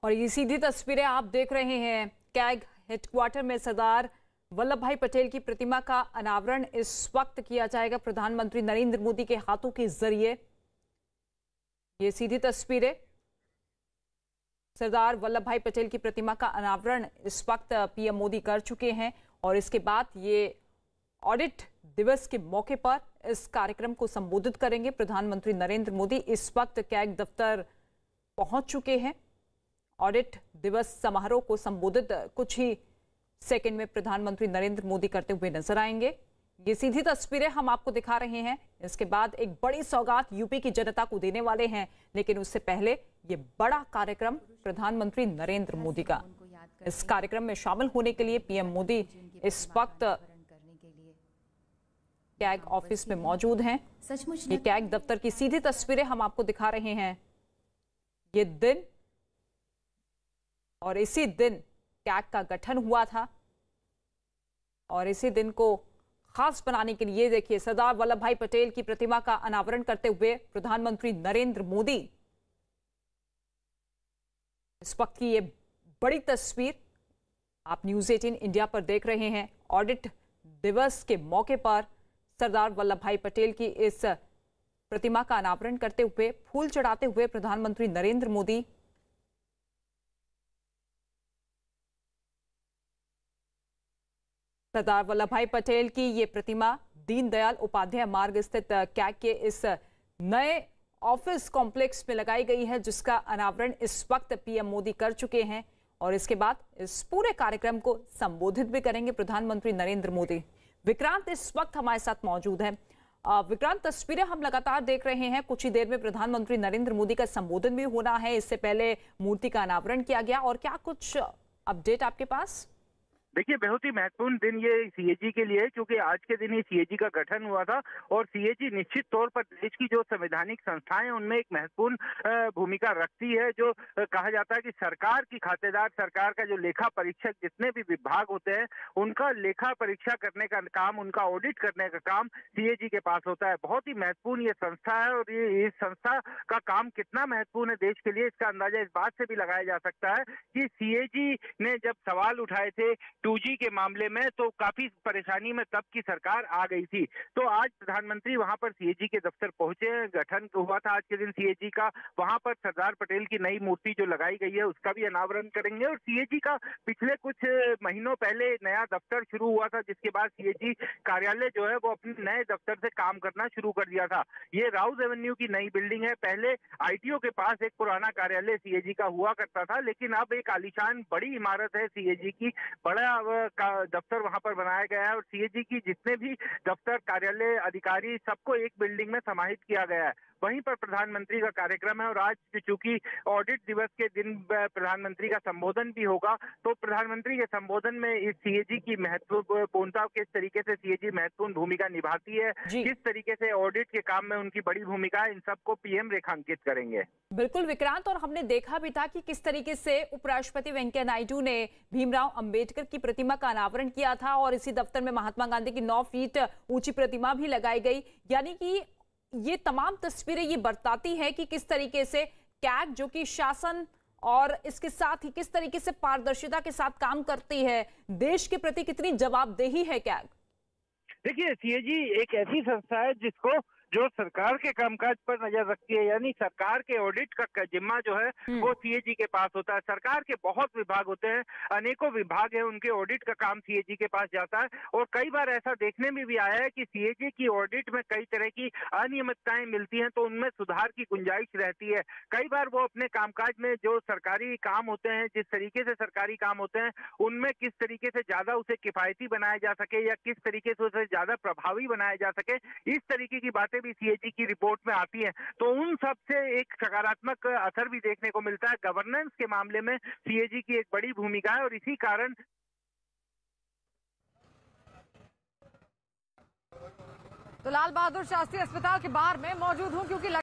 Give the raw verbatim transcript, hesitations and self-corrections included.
और ये सीधी तस्वीरें आप देख रहे हैं। कैग हेडक्वार्टर में सरदार वल्लभ भाई पटेल की प्रतिमा का अनावरण इस वक्त किया जाएगा प्रधानमंत्री नरेंद्र मोदी के हाथों के जरिए। ये सीधी तस्वीरें सरदार वल्लभ भाई पटेल की प्रतिमा का अनावरण इस वक्त पीएम मोदी कर चुके हैं और इसके बाद ये ऑडिट दिवस के मौके पर इस कार्यक्रम को संबोधित करेंगे। प्रधानमंत्री नरेंद्र मोदी इस वक्त कैग दफ्तर पहुंच चुके हैं। ऑडिट दिवस समारोह को संबोधित कुछ ही सेकंड में प्रधानमंत्री नरेंद्र मोदी करते हुए नजर आएंगे। ये सीधी तस्वीरें हम आपको दिखा रहे हैं। इसके बाद एक बड़ी सौगात यूपी की जनता को देने वाले हैं, लेकिन उससे पहले ये बड़ा कार्यक्रम प्रधानमंत्री नरेंद्र मोदी का। इस कार्यक्रम में शामिल होने के लिए पीएम मोदी इस वक्त कैग ऑफिस में मौजूद हैं। ये कैग दफ्तर की सीधी तस्वीरें हम आपको दिखा रहे हैं। ये दिन और इसी दिन कैग का गठन हुआ था और इसी दिन को खास बनाने के लिए देखिए सरदार वल्लभ भाई पटेल की प्रतिमा का अनावरण करते हुए प्रधानमंत्री नरेंद्र मोदी। इस वक्त की ये बड़ी तस्वीर आप न्यूज़ अठारह इंडिया पर देख रहे हैं। ऑडिट दिवस के मौके पर सरदार वल्लभ भाई पटेल की इस प्रतिमा का अनावरण करते हुए फूल चढ़ाते हुए प्रधानमंत्री नरेंद्र मोदी। सरदार वल्लभ भाई पटेल की ये प्रतिमा दीनदयाल उपाध्याय मार्ग स्थित कैग के इस नए ऑफिस कॉम्प्लेक्स में लगाई गई है, जिसका अनावरण इस वक्त पीएम मोदी कर चुके हैं और इसके बाद इस पूरे कार्यक्रम को संबोधित भी करेंगे प्रधानमंत्री नरेंद्र मोदी। विक्रांत इस वक्त हमारे साथ मौजूद है। विक्रांत, तस्वीरें हम लगातार देख रहे हैं। कुछ ही देर में प्रधानमंत्री नरेंद्र मोदी का संबोधन भी होना है। इससे पहले मूर्ति का अनावरण किया गया और क्या कुछ अपडेट आपके पास? देखिए, बहुत ही महत्वपूर्ण दिन ये सीएजी के लिए, क्योंकि आज के दिन ही सीएजी का गठन हुआ था और सीएजी निश्चित तौर पर देश की जो संवैधानिक संस्थाएं हैं उनमें एक महत्वपूर्ण भूमिका रखती है। जो कहा जाता है कि सरकार की खातेदार, सरकार का जो लेखा परीक्षक, जितने भी विभाग होते हैं उनका लेखा परीक्षा करने का काम, उनका ऑडिट करने का काम सीएजी के पास होता है। बहुत ही महत्वपूर्ण ये संस्था है और ये इस संस्था का काम कितना महत्वपूर्ण है देश के लिए, इसका अंदाजा इस बात से भी लगाया जा सकता है कि सीएजी ने जब सवाल उठाए थे टू जी के मामले में तो काफी परेशानी में तब की सरकार आ गई थी। तो आज प्रधानमंत्री वहां पर सीएजी के दफ्तर पहुंचे। गठन हुआ था आज के दिन सीएजी का। वहां पर सरदार पटेल की नई मूर्ति जो लगाई गई है उसका भी अनावरण करेंगे और सीएजी का पिछले कुछ महीनों पहले नया दफ्तर शुरू हुआ था, जिसके बाद सीएजी कार्यालय जो है वो अपने नए दफ्तर से काम करना शुरू कर दिया था। ये राउज एवेन्यू की नई बिल्डिंग है। पहले आईटीओ के पास एक पुराना कार्यालय सीएजी का हुआ करता था, लेकिन अब एक आलीशान बड़ी इमारत है सीएजी की, बड़ा का दफ्तर वहां पर बनाया गया है और सीएजी की जितने भी दफ्तर, कार्यालय, अधिकारी सबको एक बिल्डिंग में समाहित किया गया है। वहीं पर प्रधानमंत्री का कार्यक्रम है और आज चूंकि ऑडिट दिवस के दिन प्रधानमंत्री का संबोधन भी होगा, तो प्रधानमंत्री के संबोधन में इस सीएजी की महत्वपूर्णता, किस तरीके से सीएजी महत्वपूर्ण भूमिका निभाती है, किस तरीके से ऑडिट के काम में उनकी बड़ी भूमिका है, इन सबको पीएम रेखांकित करेंगे। बिल्कुल विक्रांत, और हमने देखा भी था कि किस तरीके से उपराष्ट्रपति वेंकैया नायडू ने भीमराव अंबेडकर की प्रतिमा का अनावरण किया था और इसी दफ्तर में महात्मा गांधी की नौ फीट ऊंची प्रतिमा भी लगाई गई। यानी कि ये तमाम तस्वीरें ये बताती है कि किस तरीके से कैग, जो कि शासन और इसके साथ ही किस तरीके से पारदर्शिता के साथ काम करती है, देश के प्रति कितनी जवाबदेही है कैग। देखिए, सीएजी एक ऐसी संस्था है जिसको जो सरकार के कामकाज पर नजर रखती है, यानी सरकार के ऑडिट का जिम्मा जो है वो सीएजी के पास होता है। सरकार के बहुत विभाग होते हैं, अनेकों विभाग हैं, उनके ऑडिट का काम सीएजी के पास जाता है और कई बार ऐसा देखने में भी आया है कि सीएजी की ऑडिट में कई तरह की अनियमितताएं मिलती हैं, तो उनमें सुधार की गुंजाइश रहती है। कई बार वो अपने कामकाज में जो सरकारी काम होते हैं, जिस तरीके से सरकारी काम होते हैं उनमें किस तरीके से ज्यादा उसे किफायती बनाया जा सके या किस तरीके से उसे ज्यादा प्रभावी बनाया जा सके, इस तरीके की बातें भी सीएजी की रिपोर्ट में आती है। तो उन सब से एक सकारात्मक असर भी देखने को मिलता है। गवर्नेंस के मामले में सीएजी की एक बड़ी भूमिका है और इसी कारण तो लाल बहादुर शास्त्री अस्पताल के बाहर में मौजूद हूं, क्योंकि